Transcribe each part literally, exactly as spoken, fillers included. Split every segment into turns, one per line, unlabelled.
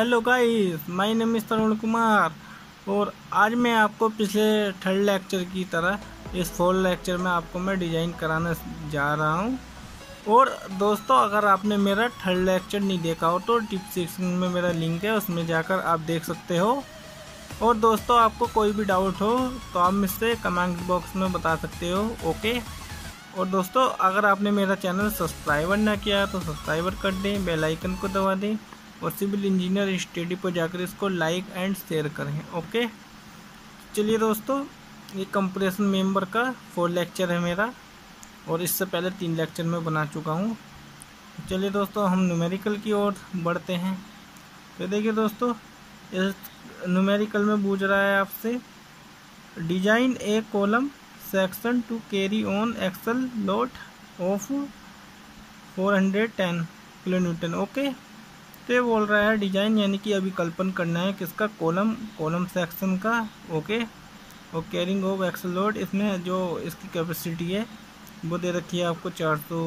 Hello guys, my name is Tarun Kumar और आज मैं आपको पिछले थर्ड लेक्चर की तरह इस फोर्थ लेक्चर में आपको मैं डिज़ाइन कराने जा रहा हूं। और दोस्तों, अगर आपने मेरा थर्ड लेक्चर नहीं देखा हो तो डिस्क्रिप्शन में मेरा लिंक है, उसमें जाकर आप देख सकते हो। और दोस्तों, आपको कोई भी डाउट हो तो आप मुझसे कमेंट बॉक्स में बता सकते हो। ओके। और दोस्तों, अगर आपने मेरा चैनल सब्सक्राइबर ना किया तो सब्सक्राइबर कर दें, बेल आइकन को दबा दें और सिविल इंजीनियर स्टडी पर जाकर इसको लाइक एंड शेयर करें। ओके। चलिए दोस्तों, ये कंप्रेशन मेंबर का फोर लेक्चर है मेरा और इससे पहले तीन लेक्चर में बना चुका हूँ। चलिए दोस्तों, हम न्यूमेरिकल की ओर बढ़ते हैं। तो देखिए दोस्तों, इस न्यूमेरिकल में पूछ रहा है आपसे design a column section to carry on axial load of four hundred ten kilo newton. Okay. तो ये बोल रहा है डिजाइन यानी कि अभी कल्पना करना है किसका, कॉलम कॉलम सेक्शन का। ओके। और कैरिंग ऑफ एक्सल लोड, इसमें जो इसकी कैपेसिटी है वो दे रखी है आपको चार सौ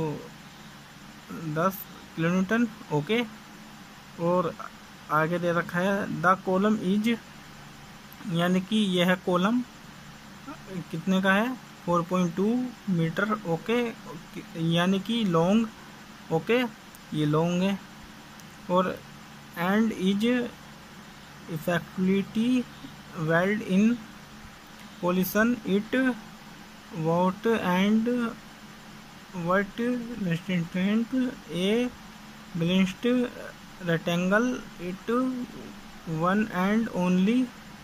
दस किलो न्यूटन। ओके। और आगे दे रखा है द कॉलम इज, यानी कि यह कॉलम कितने का है, four point two metre. Okay. यानी कि लॉन्ग। ओके, ये लॉन्ग है। और and is effectivity held in position it what and what restrained a balanced rectangle it one end only.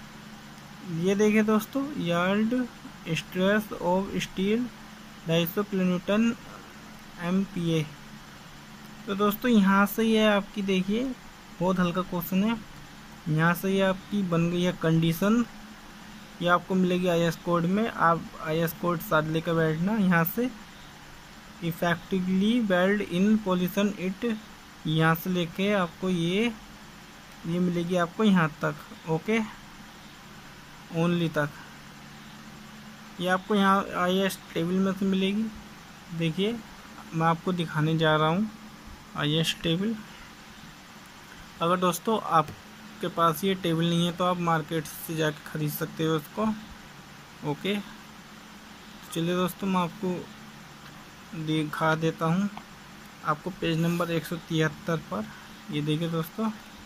ये देखिए दोस्तों, यार्ड स्ट्रेस ऑफ स्टील ढाई सौ kilo newton M P A. तो दोस्तों, यहाँ से ये आपकी देखिए बहुत हल्का क्वेश्चन है। यहाँ से ये आपकी बन गई है कंडीशन, ये आपको मिलेगी आई एस कोड में। आप आई एस कोड साथ लेकर बैठना। यहाँ से effectively held in position it, यहाँ से लेके आपको ये ये मिलेगी आपको यहाँ तक। ओके, ओनली तक। ये आपको यहाँ आई एस टेबल में से मिलेगी। देखिए, मैं आपको दिखाने जा रहा हूँ आई एस टेबल। अगर दोस्तों आपके पास ये टेबल नहीं है तो आप मार्केट से जाके ख़रीद सकते हो इसको। ओके। चलिए दोस्तों, मैं आपको दिखा देता हूँ। आपको पेज नंबर एक सौ तिहत्तर पर, ये देखिए दोस्तों,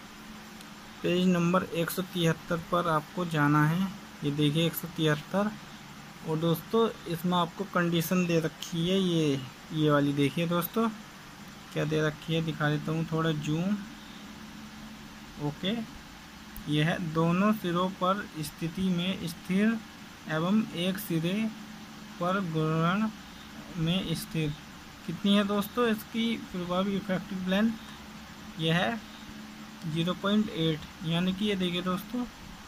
पेज नंबर एक सौ तिहत्तर पर आपको जाना है। ये देखिए एक सौ तिहत्तर। और दोस्तों, इसमें आपको कंडीशन दे रखी है, ये ये वाली देखिए दोस्तों क्या दे रखी है, दिखा देता हूँ थोड़ा जूम। ओके। यह है दोनों सिरों पर स्थिति में स्थिर एवं एक सिरे पर घूर्ण में स्थिर। कितनी है दोस्तों इसकी प्रभावी इफेक्टिव लेंथ, यह है ज़ीरो पॉइंट एट, यानी कि ये देखिए दोस्तों,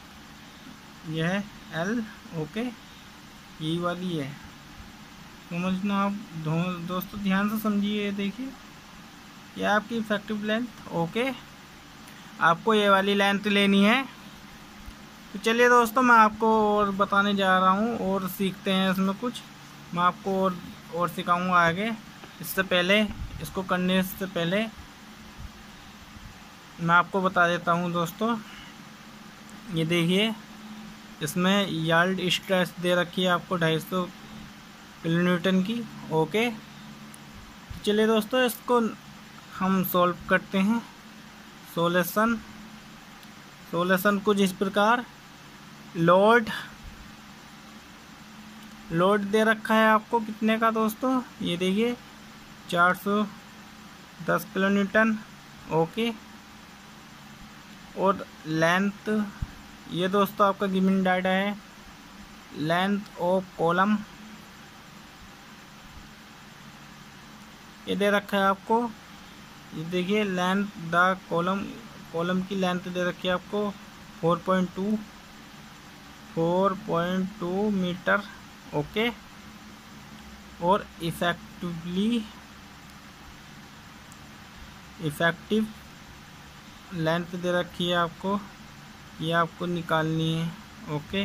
यह है एल। ओके, यही वाली है, समझना आप दोस्तों, ध्यान से समझिए। देखिए, यह आपकी इफेक्टिव लेंथ। ओके, आपको ये वाली लेंथ लेनी है। तो चलिए दोस्तों, मैं आपको और बताने जा रहा हूँ और सीखते हैं इसमें कुछ। मैं आपको और और सिखाऊंगा आगे। इससे पहले, इसको करने से पहले मैं आपको बता देता हूँ दोस्तों, ये देखिए इसमें यार्ड स्ट्रेस दे रखी है आपको ढाई सौ किलो न्यूटन की। ओके। तो चलिए दोस्तों, इसको हम सॉल्व करते हैं। सोल्यूशन सोल्यूशन कुछ इस प्रकार, लोड लोड दे रखा है आपको कितने का दोस्तों, ये देखिए चार सौ दस किलो न्यूटन। ओके। और लेंथ, ये दोस्तों आपका गिवन डाटा है, लेंथ ऑफ कॉलम ये दे रखा है आपको। ये देखिए लेंथ द कॉलम, कॉलम की लेंथ दे रखी है आपको four point two four point two metre. Okay. और इफेक्टिवली इफेक्टिव लेंथ दे रखी है आपको, ये आपको निकालनी है। ओके।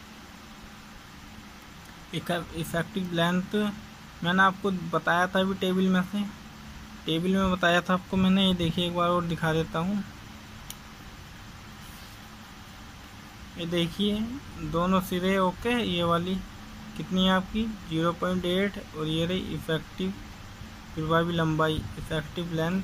इफेक्टिव लेंथ मैंने आपको बताया था अभी टेबल में से, टेबल में बताया था आपको मैंने। ये देखिए एक बार और दिखा देता हूँ। ये देखिए दोनों सिरे ओके। ये वाली कितनी है आपकी ज़ीरो पॉइंट एट और ये रही इफ़ेक्टिव प्रभावी लंबाई इफ़ेक्टिव लेंथ।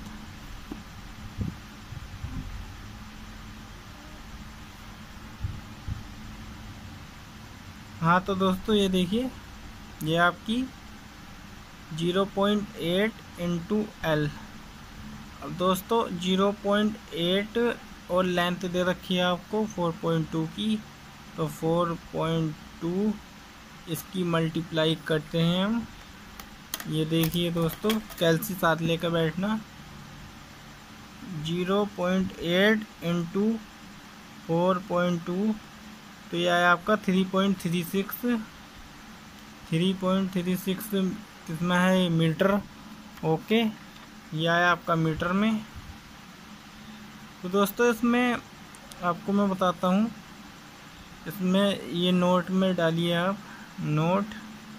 हाँ तो दोस्तों ये देखिए ये आपकी zero point eight into L. अब दोस्तों ज़ीरो पॉइंट एट और लेंथ दे रखी है आपको फोर पॉइंट टू की, तो फोर पॉइंट टू इसकी मल्टीप्लाई करते हैं हम। ये देखिए दोस्तों कैल्सी साथ लेकर बैठना। Zero point eight into four point two तो यह है आपका three point three six three point three six कितना है मीटर ओके। यह है आपका मीटर में। तो दोस्तों इसमें आपको मैं बताता हूँ, इसमें ये नोट में डालिए आप नोट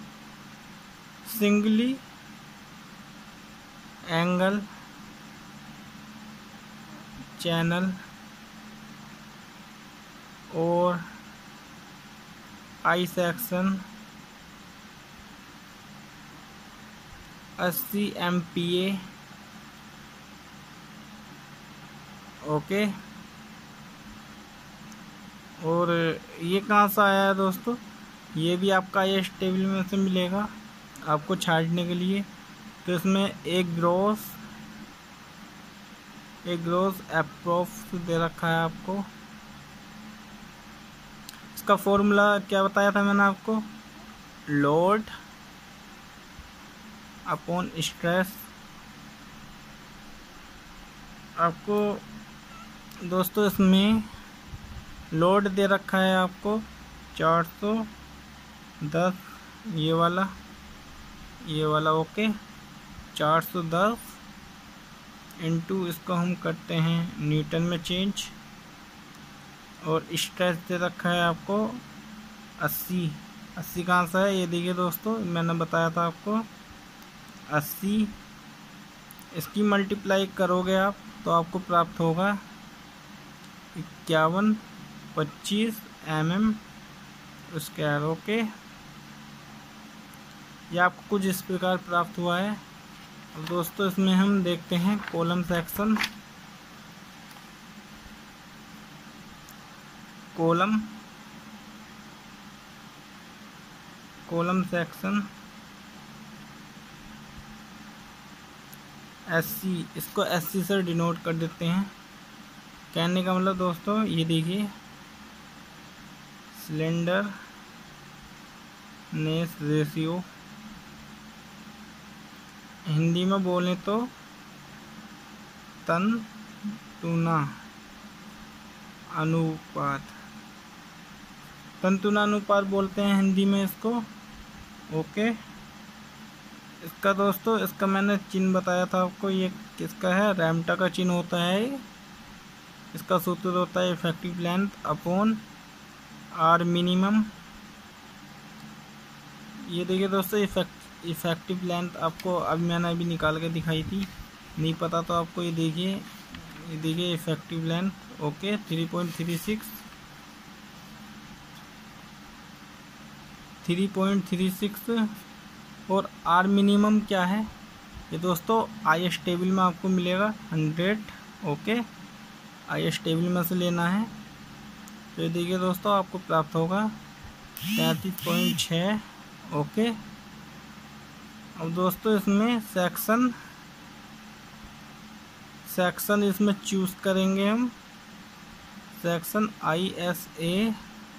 सिंगली एंगल चैनल और आई सेक्शन अस्सी एम पी ए ओके। और ये कहाँ से आया है दोस्तों, ये भी आपका ये टेबल में से मिलेगा आपको छांटने के लिए। तो इसमें एक ग्रोस एक ग्रोस अप्रोक्स दे रखा है आपको। इसका फॉर्मूला क्या बताया था मैंने आपको, लोड अपॉन स्ट्रेस। आपको दोस्तों इसमें लोड दे रखा है आपको चार सौ दस ये वाला ये वाला ओके चार सौ दस इंटू इसको हम करते हैं न्यूटन में चेंज। और स्ट्रेस दे रखा है आपको अस्सी अस्सी कहाँ से है ये देखिए दोस्तों मैंने बताया था आपको अस्सी। इसकी मल्टीप्लाई करोगे आप तो आपको प्राप्त होगा इक्यावन पच्चीस एम एम स्क्वायर ओके। यह आपको कुछ इस प्रकार प्राप्त हुआ है। अब दोस्तों इसमें हम देखते हैं column section. Column column section S C, इसको एस सी से डिनोट कर देते हैं। कहने का मतलब दोस्तों ये देखिए सिलेंडर नेस रेशियो, हिंदी में बोलें तो तन तुना अनुपात तंतुना अनुपात बोलते हैं हिंदी में इसको ओके। इसका दोस्तों इसका मैंने चिन्ह बताया था आपको, ये किसका है रैमटा का चिन्ह होता है। इसका सूत्र होता है effective length upon R minimum. ये देखिए दोस्तों इफेक्ट इफेक्टिव लेंथ आपको अब मैंने अभी निकाल के दिखाई थी, नहीं पता तो आपको ये देखिए ये देखिए effective length okay three point three six three point three six. और आर मिनिमम क्या है ये दोस्तों आई एस टेबल में आपको मिलेगा hundred okay. I S table में से लेना है। तो ये देखिए दोस्तों आपको प्राप्त होगा तैंतीस पॉइंट छः ओके। अब दोस्तों इसमें सेक्शन सेक्शन इसमें चूज़ करेंगे हम सेक्शन आई एस ए।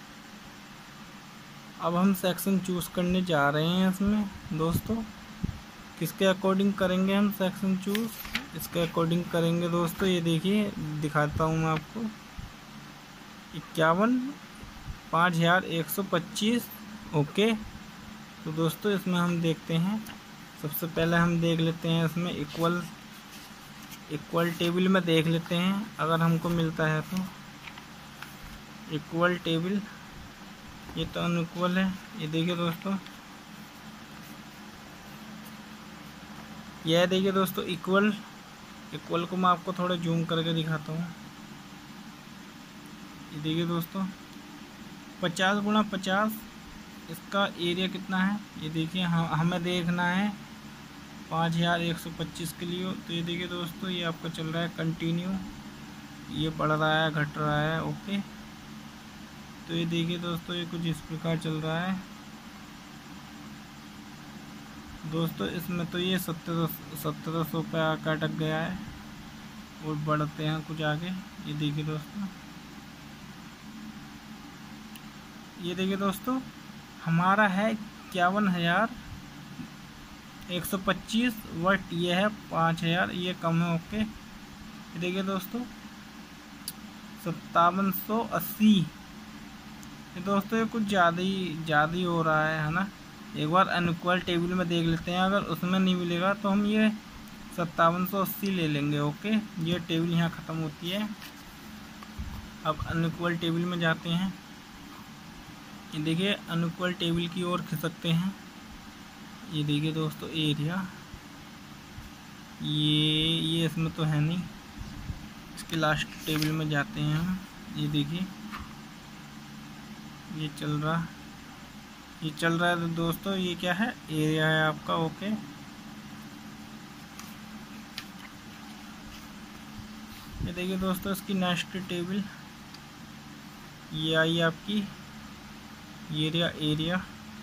अब हम सेक्शन चूज़ करने जा रहे हैं इसमें दोस्तों, किसके अकॉर्डिंग करेंगे हम सेक्शन चूज़, इसके अकॉर्डिंग करेंगे दोस्तों। ये देखिए दिखाता हूँ मैं आपको इक्यावन पाँच हज़ार एक सौ पच्चीस ओके। तो दोस्तों इसमें हम देखते हैं, सबसे पहले हम देख लेते हैं इसमें इक्वल इक्वल टेबल में देख लेते हैं अगर हमको मिलता है तो। इक्वल टेबल ये तो अनइक्वल है। ये देखिए दोस्तों यह देखिए दोस्तों इक्वल इक्वल को मैं आपको थोड़ा जूम करके दिखाता हूँ। ये देखिए दोस्तों पचास गुणा पचास इसका एरिया कितना है ये देखिए। हाँ हमें देखना है पाँच हज़ार एक सौ पच्चीस के लिए। तो ये देखिए दोस्तों ये आपका चल रहा है कंटिन्यू, ये बढ़ रहा है घट रहा है। ओके तो ये देखिए दोस्तों ये कुछ इस प्रकार चल रहा है दोस्तों। इसमें तो ये सत्रह सत्रह सौ पे आकर अटक गया है और बढ़ते हैं कुछ आगे। ये देखिए दोस्तों, ये देखिए दोस्तों हमारा है इक्यावन हज़ार एक सौ पच्चीस वट, ये है पाँच हज़ार, ये कम है। ओके ये देखिए दोस्तों सत्तावन सौ अस्सी, ये दोस्तों ये कुछ ज़्यादा ही ज़्यादा ही हो रहा है है ना। एक बार अनइक्वल टेबल में देख लेते हैं, अगर उसमें नहीं मिलेगा तो हम ये सत्तावन सौ अस्सी ले लेंगे। ओके ये टेबल यहाँ ख़त्म होती है। अब अनइक्वल टेबल में जाते हैं। ये देखिए अनइक्वल टेबल की ओर खिसकते हैं। ये देखिए दोस्तों एरिया, ये ये इसमें तो है नहीं, इसके लास्ट टेबल में जाते हैं हम। ये देखिए ये चल रहा ये चल रहा है तो दोस्तों ये क्या है, एरिया है आपका। ओके ये देखिए दोस्तों इसकी नेक्स्ट टेबल ये आई आपकी एरिया। एरिया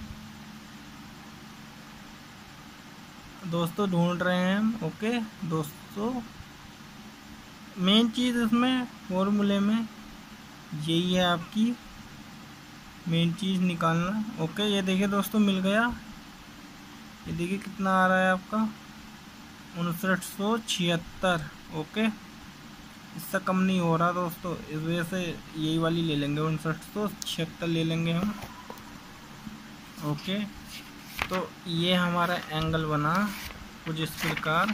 दोस्तों ढूंढ रहे हैं हम। ओके दोस्तों मेन चीज़ इसमें फॉर्मूले में यही है आपकी मेन चीज़ निकालना। ओके ये देखिए दोस्तों मिल गया। ये देखिए कितना आ रहा है आपका उनसठ सौ छिहत्तर। ओके इससे कम नहीं हो रहा दोस्तों, इस वजह से यही वाली ले लेंगे, उनसठ सौ छिहत्तर ले लेंगे हम। ओके तो ये हमारा एंगल बना कुछ इस प्रकार।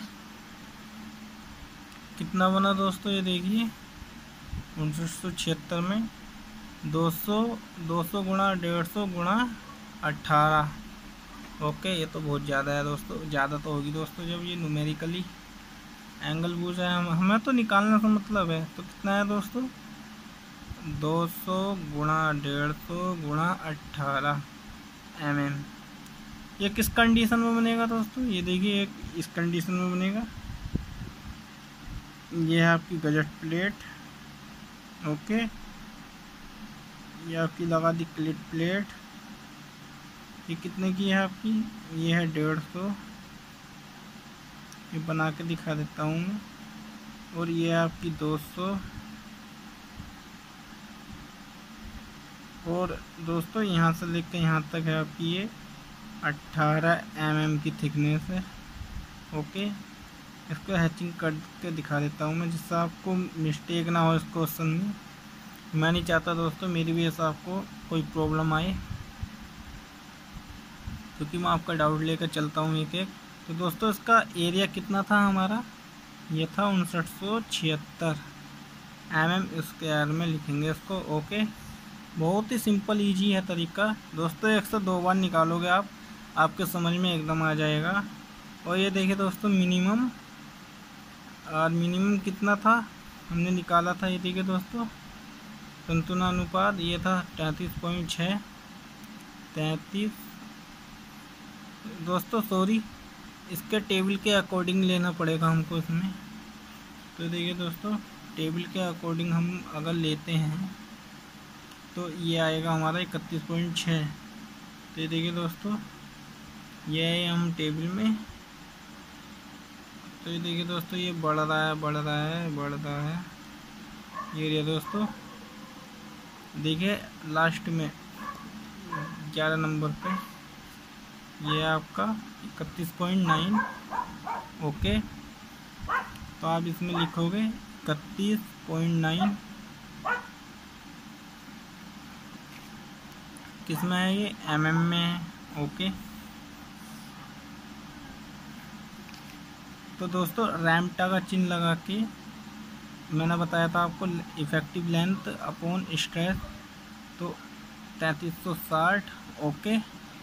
कितना बना दोस्तों ये देखिए उनसठ सौ छिहत्तर में दो सौ दो सौ गुणा डेढ़ सौ गुणा अट्ठारह। ओके ये तो बहुत ज़्यादा है दोस्तों, ज़्यादा तो होगी दोस्तों जब ये न्यूमेरिकली एंगल पूछा है हम, हमें तो निकालने का मतलब है। तो कितना है दोस्तों दो सौ गुणा डेढ़ सौ गुणा अट्ठारह एम एम। ये किस कंडीशन में बनेगा दोस्तों, ये देखिए एक इस कंडीशन में बनेगा। ये है आपकी गजट प्लेट। ओके ये आपकी लगा दी क्लिट प्लेट। ये कितने की है आपकी, ये है डेढ़ सौ, ये बना के दिखा देता हूँ मैं। और ये है आपकी दो सौ। और दोस्तों यहाँ से लेकर यहाँ तक है आपकी ये अट्ठारह एम एम की थिकनेस है। ओके इसको हैचिंग करके दिखा देता हूँ मैं, जिससे आपको मिस्टेक ना हो इस क्वेश्चन में। मैं नहीं चाहता दोस्तों मेरी वजह से आपको कोई प्रॉब्लम आए, क्योंकि मैं आपका डाउट लेकर चलता हूँ एक एक। तो दोस्तों इसका एरिया कितना था हमारा, ये था उनसठ सौ छिहत्तर एम एम स्क्वायर में लिखेंगे इसको। ओके बहुत ही सिंपल इजी है तरीका दोस्तों, एक से दो बार निकालोगे आप, आपके समझ में एकदम आ जाएगा। और ये देखिए दोस्तों मिनिमम, और मिनिमम कितना था हमने निकाला था, ये देखिए दोस्तों संतुलन अनुपात ये था तैंतीस पॉइंट छः तैंतीस दोस्तों सॉरी इसके टेबल के अकॉर्डिंग लेना पड़ेगा हमको इसमें। तो देखिए दोस्तों टेबल के अकॉर्डिंग हम अगर लेते हैं तो ये आएगा हमारा इकतीस पॉइंट छः। तो ये देखिए दोस्तों ये है हम टेबल में। तो ये देखिए दोस्तों ये बढ़ रहा है बढ़ रहा है बढ़ रहा है। ये रहा दोस्तों देखिए लास्ट में ग्यारह नंबर पे ये आपका इकतीस पॉइंट नाइन। ओके तो आप इसमें लिखोगे इकतीस पॉइंट नाइन, किस में है ये, एम एम में है। ओके तो दोस्तों रैम्पटा का चिन्ह लगा के मैंने बताया था आपको इफ़ेक्टिव लेंथ अपॉन स्ट्रेस, तो तैंतीस सौ साठ। ओके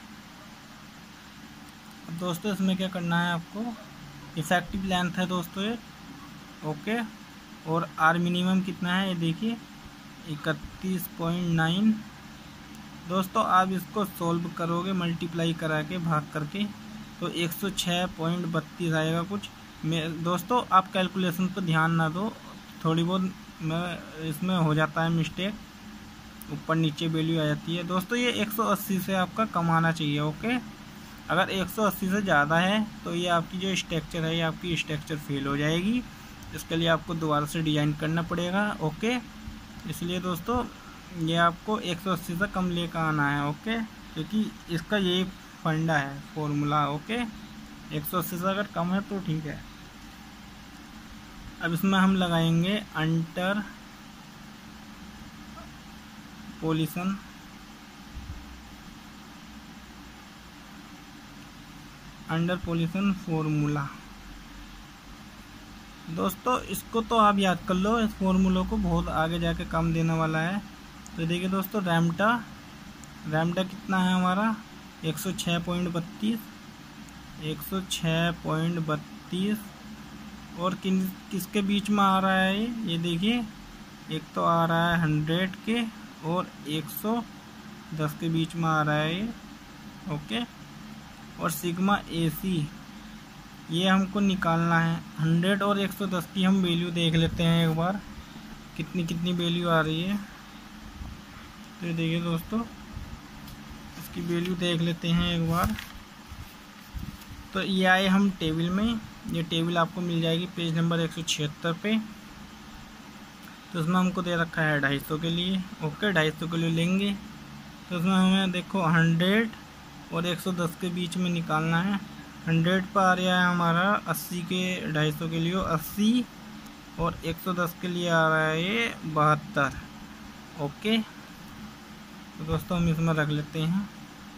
अब दोस्तों इसमें क्या करना है आपको, इफ़ेक्टिव लेंथ है दोस्तों ये। ओके और आर मिनिमम कितना है ये देखिए इकतीस पॉइंट नाइन दोस्तों आप इसको सोल्व करोगे मल्टीप्लाई करा के भाग करके तो एक सौ छः पॉइंट बत्तीस आएगा कुछ। मैं दोस्तों आप कैलकुलेशन पर ध्यान ना दो, थोड़ी बहुत मैं इसमें हो जाता है मिस्टेक, ऊपर नीचे वैल्यू आ जाती है। दोस्तों ये एक सौ अस्सी से आपका कम आना चाहिए। ओके, अगर एक सौ अस्सी से ज़्यादा है तो ये आपकी जो स्ट्रक्चर है ये आपकी स्ट्रक्चर फेल हो जाएगी। इसके लिए आपको दोबारा से डिज़ाइन करना पड़ेगा। ओके, इसलिए दोस्तों ये आपको एक सौ अस्सी से कम लेकर आना है। ओके, क्योंकि इसका यही फंडा है फॉर्मूला। ओके, एक सौ अस्सी से अगर कम है तो ठीक है। अब इसमें हम लगाएंगे interpolation interpolation formula. दोस्तों इसको तो आप याद कर लो, इस फॉर्मूला को बहुत आगे जाके काम देने वाला है। तो देखिए दोस्तों रैम्डा रैम्डा कितना है हमारा एक सौ छः पॉइंट बत्तीस एक सौ छः पॉइंट बत्तीस और किन किसके बीच में आ रहा है ये ये देखिए, एक तो आ रहा है हंड्रेड के और एक सौ दस के बीच में आ रहा है ये। ओके, और सिग्मा ए सी ये हमको निकालना है। हंड्रेड और एक सौ दस की हम वैल्यू देख लेते हैं एक बार, कितनी कितनी वैल्यू आ रही है। तो देखिए दोस्तों इसकी वैल्यू देख लेते हैं एक बार। तो ये आए हम टेबल में, ये टेबल आपको मिल जाएगी पेज नंबर एक सौ छिहत्तर पे। तो इसमें हमको दे रखा है ढाई सौ के लिए। ओके, ढाई सौ के लिए लेंगे तो इसमें हमें देखो हंड्रेड और एक सौ दस के बीच में निकालना है। हंड्रेड पर आ रहा है हमारा अस्सी के, ढाई सौ के लिए अस्सी और एक सौ दस के लिए आ रहा है ये बहत्तर। ओके, तो दोस्तों हम इसमें रख लेते हैं।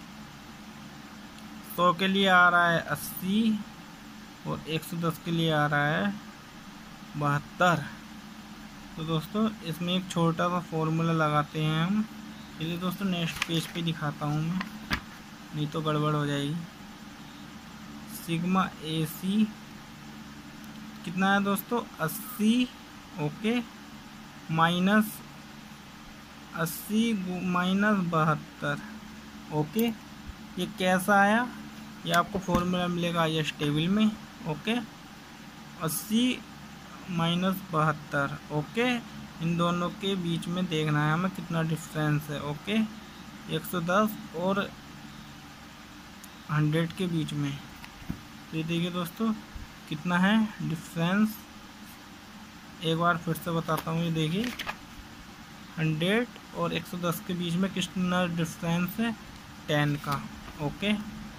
सौ के लिए आ रहा है अस्सी और एक सौ दस के लिए आ रहा है बहत्तर। तो दोस्तों इसमें एक छोटा सा फॉर्मूला लगाते हैं हम। चलिए दोस्तों नेक्स्ट पेज पे दिखाता हूँ मैं, नहीं तो गड़बड़ हो जाएगी। सिग्मा ए सी कितना है दोस्तों अस्सी। ओके, माइनस अस्सी माइनस बहत्तर। ओके, ये कैसा आया ये आपको फॉर्मूला मिलेगा आई एस टेबल में। ओके, अस्सी माइनस बहत्तर। ओके, इन दोनों के बीच में देखना है हमें कितना डिफरेंस है। ओके, एक सौ दस और हंड्रेड के बीच में। तो ये देखिए दोस्तों कितना है डिफरेंस, एक बार फिर से बताता हूँ। ये देखिए हंड्रेड और एक सौ दस के बीच में कितना डिफरेंस है, टेन का। ओके,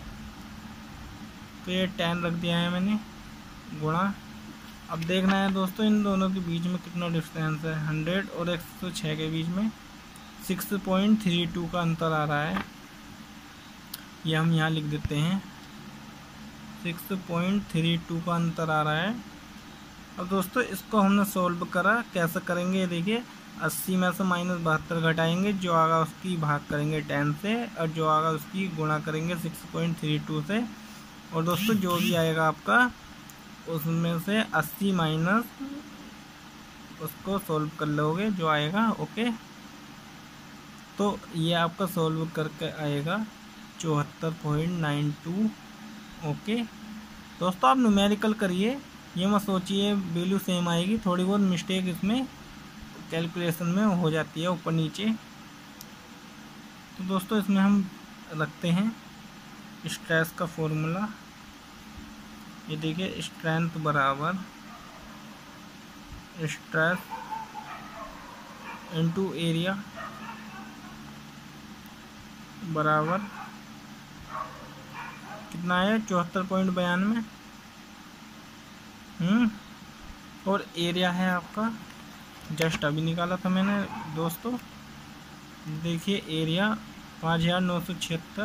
तो ये टेन रख दिया है मैंने गुणा। अब देखना है दोस्तों इन दोनों के बीच में कितना डिफरेंस है। हंड्रेड और एक सौ छः के बीच में सिक्स पॉइंट थ्री टू का अंतर आ रहा है। ये हम यहाँ लिख देते हैं, सिक्स पॉइंट थ्री टू का अंतर आ रहा है। अब दोस्तों इसको हमने सॉल्व करा, कैसे करेंगे देखिए, अस्सी में से माइनस बहत्तर घटाएंगे, जो आगा उसकी भाग करेंगे टेन से और जो आगा उसकी गुणा करेंगे सिक्स पॉइंट थ्री टू से। और दोस्तों जो भी आएगा आपका उसमें से अस्सी माइनस उसको सॉल्व कर लोगे जो आएगा। ओके, तो ये आपका सॉल्व करके आएगा चौहत्तर पॉइंट नाइन टू। ओके दोस्तों आप न्यूमेरिकल करिए, ये मत सोचिए वैल्यू सेम आएगी, थोड़ी बहुत मिस्टेक इसमें कैलकुलेशन में हो जाती है ऊपर नीचे। तो दोस्तों इसमें हम रखते हैं स्ट्रेस का फॉर्मूला। ये देखिए स्ट्रेंथ बराबर स्ट्रेस इनटू एरिया बराबर कितना है चौहत्तर पॉइंट बयानवे हम्म और एरिया है आपका, जस्ट अभी निकाला था मैंने दोस्तों। देखिए एरिया पाँच हज़ार नौ सौ छिहत्तर।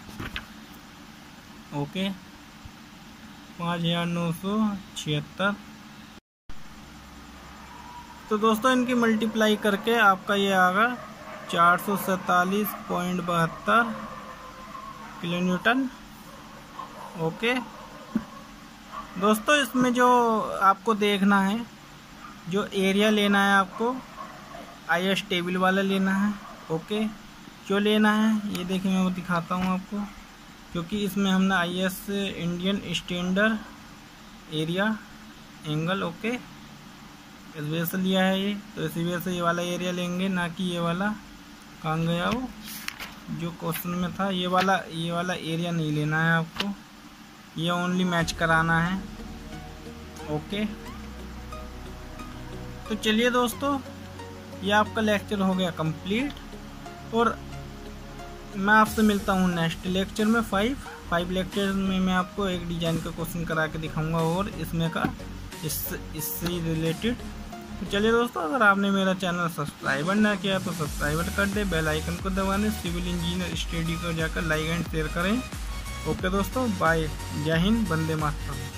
ओके, पाँच हज़ार नौ सौ छिहत्तर। तो दोस्तों इनकी मल्टीप्लाई करके आपका ये आएगा चार सौ सैंतालीस पॉइंट बहत्तर किलो न्यूटन। ओके दोस्तों इसमें जो आपको देखना है, जो एरिया लेना है आपको आई एस टेबल वाला लेना है। ओके, क्यों लेना है ये देखिए मैं वो दिखाता हूँ आपको, क्योंकि इसमें हमने I S Indian standard area angle okay इस वजह से लिया है ये, तो इसी वजह से ये वाला एरिया लेंगे, ना कि ये वाला कहाँ गया वो जो क्वेश्चन में था, ये वाला ये वाला एरिया नहीं लेना है आपको, ये ओनली मैच कराना है ओके। तो चलिए दोस्तों, ये आपका लेक्चर हो गया कंप्लीट, और मैं आपसे मिलता हूँ नेक्स्ट लेक्चर में। फाइव फाइव लेक्चर में मैं आपको एक डिजाइन का क्वेश्चन करा के दिखाऊंगा और इसमें का इस इससे रिलेटेड। तो चलिए दोस्तों, अगर आपने मेरा चैनल सब्सक्राइबर ना किया तो सब्सक्राइबर कर दे, बेल आइकन को दबाने, सिविल इंजीनियर स्टडी को जाकर लाइक एंड शेयर करें। ओके दोस्तों, बाय, जय हिंद, वंदे मातरम।